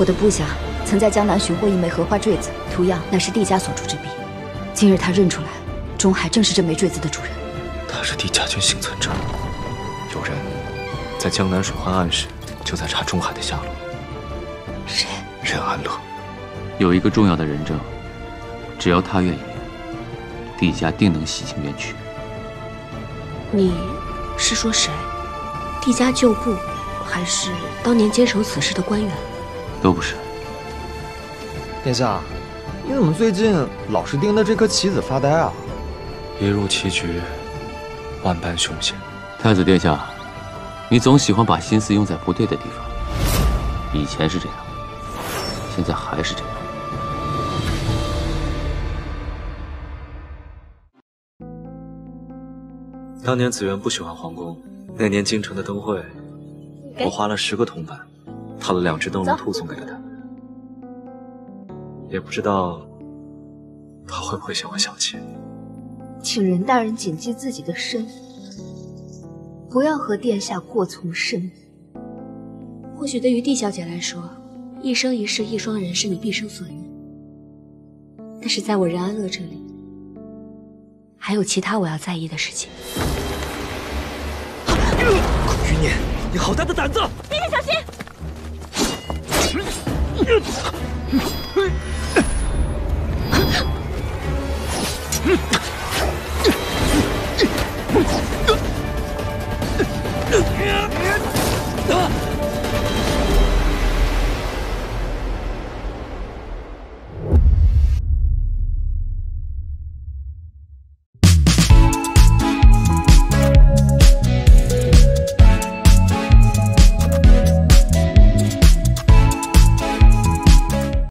我的部下曾在江南寻获一枚荷花坠子，图样乃是帝家所铸之璧。今日他认出来，钟海正是这枚坠子的主人。 他是帝家军幸存者。有人在江南水患案时就在查钟海的下落。 谁？ 任安乐。 有一个重要的人证，只要他愿意，帝家定能洗清冤屈。 你是说谁？帝家旧部，还是当年坚守此事的官员？ 都不是。 殿下，你怎么最近老是盯着这颗棋子发呆啊？ 一入棋局，万般凶险。 太子殿下，你总喜欢把心思用在不对的地方。以前是这样，现在还是这样。 当年子渊不喜欢皇宫，那年京城的灯会，我花了10个铜板，套了2只灯笼兔送给了他。也不知道他会不会嫌我小气。 请任大人谨记自己的身份，不要和殿下过从甚密。 或许对于帝小姐来说，一生一世一双人是你毕生所愿，但是在我任安乐这里，还有其他我要在意的事情。 余念，你好大的胆子！ 殿下小心！